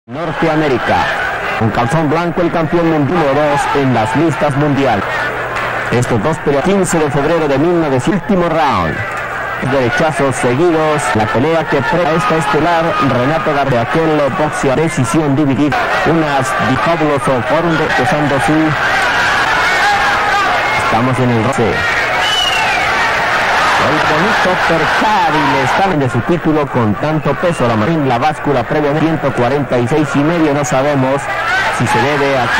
Norteamérica. Un calzón blanco, el campeón número 2 en las listas mundiales. Estos dos peleas 15 de febrero de 1900, último round. Derechazos seguidos, la pelea que prepara esta estelar, Renato García, aquel boxeo decisión dividida, unas fabuloso forum empezando su... Estamos en el roce. El bonito Percari le está de su título con tanto peso. La báscula previamente 146,5, no sabemos si se debe a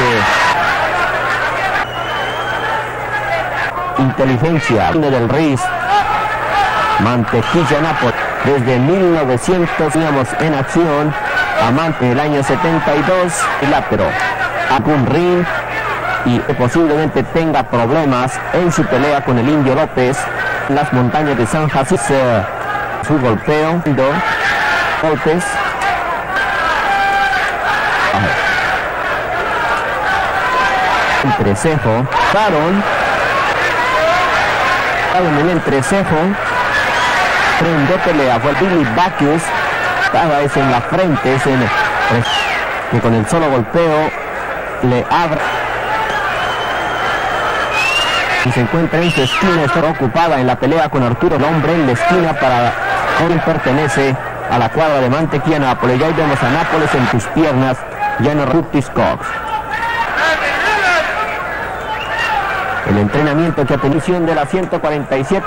que inteligencia del RIS Mantequilla Nápoles desde 1900 teníamos en acción amante el año 72 el ápero algún ring y posiblemente tenga problemas en su pelea con el Indio López en las montañas de San Francisco. Su golpeo golpes entrecejo en el entrecejo de pelea fue Billy Bacchus, cada vez en la frente, que con el solo golpeo le abre y se encuentra en su esquina, está ocupada en la pelea con Arturo, el hombre en la esquina para quien pertenece a la cuadra de Mantequilla Nápoles. Ya vemos a Nápoles en tus piernas, ya no Rutis Cox. El entrenamiento que atención de la 147.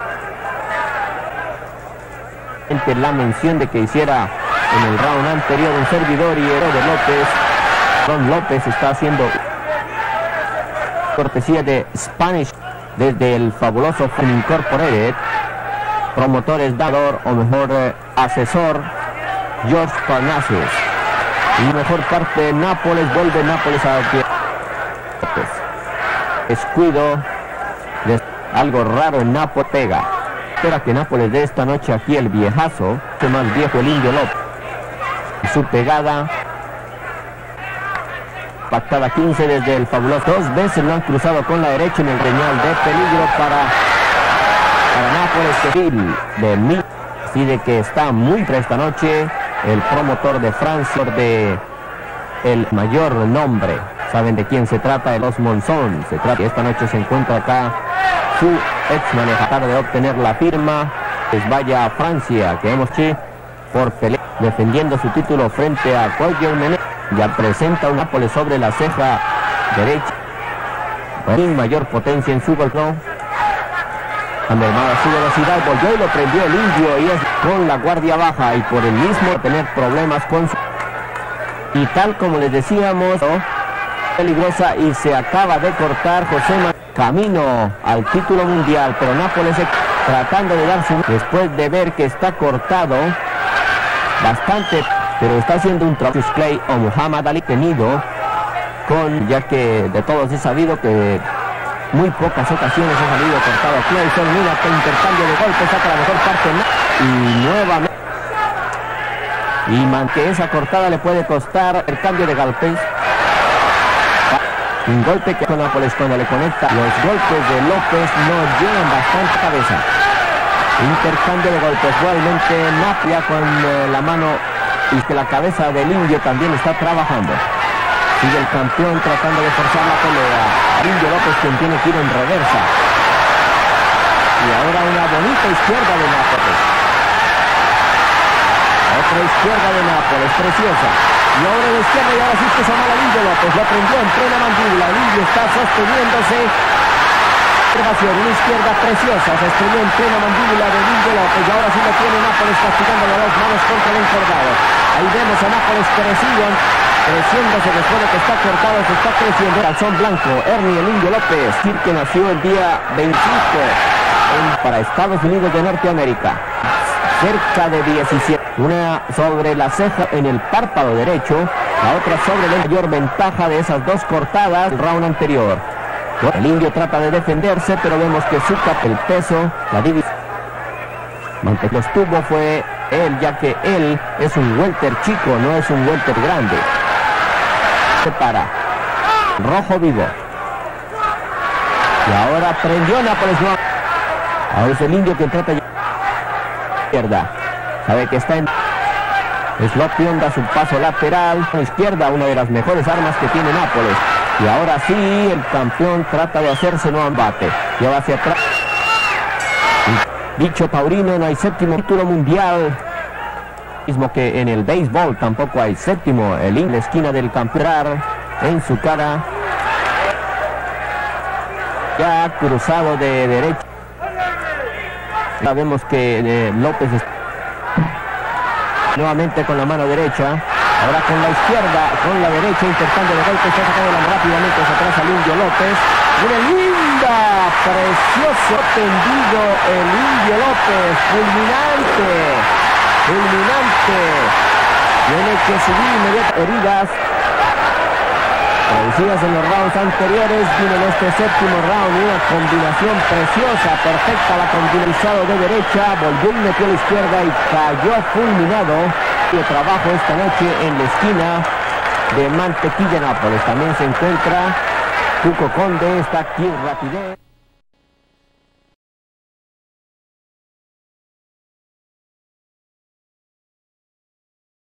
La mención de que hiciera en el round anterior un servidor y héroe de López. Ron López está haciendo cortesía de Spanish desde el fabuloso Film Incorporated, promotores dador o mejor asesor George Parnassus, y mejor parte de Nápoles, vuelve Nápoles a López. Descuido de algo raro en Nápoles pega. Espera que Nápoles de esta noche aquí el viejazo, que más viejo el Indio López. Su pegada pactada 15 desde el fabuloso. Dos veces lo han cruzado con la derecha en el reñal de peligro para Nápoles de mil. Así de que está muy fresca esta noche el promotor de Francia de el mayor nombre. Saben de quién se trata, de los Monzón. Se trata, esta noche se encuentra acá su ex manejador de obtener la firma, pues vaya a Francia, que hemos por pelea, defendiendo su título frente a Roger Menez. Ya presenta un Nápoles sobre la ceja derecha, sin mayor potencia en su golpe. Ha mermado su velocidad, volvió y lo prendió el Indio, y es con la guardia baja y por el mismo tener problemas con su... Y tal como les decíamos, peligrosa, y se acaba de cortar José camino al título mundial, pero Nápoles tratando de dar su... Después de ver que está cortado bastante, pero está haciendo un trabajo Clay o Muhammad Ali tenido con, ya que de todos es sabido que muy pocas ocasiones ha salido cortado Clay. Son mira que intercambio de golpes, saca la mejor parte y nuevamente que esa cortada le puede costar el cambio de golpes. Un golpe que con Nápoles cuando le conecta, los golpes de López no llegan bastante cabeza. Intercambio de golpes, igualmente Napia con la mano, y que la cabeza del Indio también está trabajando. Sigue el campeón tratando de forzar la pelea. Indio López quien tiene que ir en reversa. Y ahora una bonita izquierda de Nápoles. Otra izquierda de Nápoles, preciosa. Y ahora en la izquierda, y ahora sí puso mal al Indio López, lo prendió en plena mandíbula. El Indio está sosteniéndose. Una izquierda preciosa, se estrelló en plena mandíbula del Indio López, y ahora sí lo tiene Nápoles castigando las dos manos contra el encordado. Ahí vemos a Nápoles creciéndose después de que está cortado, se está creciendo. Calzón blanco, Ernie el Indio López, que nació el día 25 para Estados Unidos de Norteamérica. Cerca de 17, una sobre la ceja en el párpado derecho, la otra sobre la mayor ventaja de esas dos cortadas del round anterior. El Indio trata de defenderse, pero vemos que su el peso, la división los tuvo fue él, ya que él es un welter chico, no es un welter grande. Se para, rojo vivo. Y ahora prendió Nápoles. Ahora es el Indio que trata de izquierda. Sabe que está en... Slopion da su paso lateral a la izquierda, una de las mejores armas que tiene Nápoles. Y ahora sí, el campeón trata de hacerse nuevo embate. Lleva hacia atrás. Dicho Taurino, no hay séptimo título mundial. Mismo que en el béisbol tampoco hay séptimo. El en la esquina del campeón en su cara. Ya cruzado de derecha. Sabemos que López está nuevamente con la mano derecha. Ahora con la izquierda, con la derecha, intentando de golpe, está sacando rápidamente hacia atrás al Indio López. Una linda, precioso tendido el Indio López, fulminante, fulminante. Tiene que subir inmediatamente heridas producidas en los rounds anteriores. Viene en este séptimo round una combinación preciosa, perfecta, la combinado de derecha, volvió y metió a la izquierda y cayó fulminado. Trabajo esta noche en la esquina de Mantequilla, Nápoles. También se encuentra Cuco Conde, está aquí en rapidez.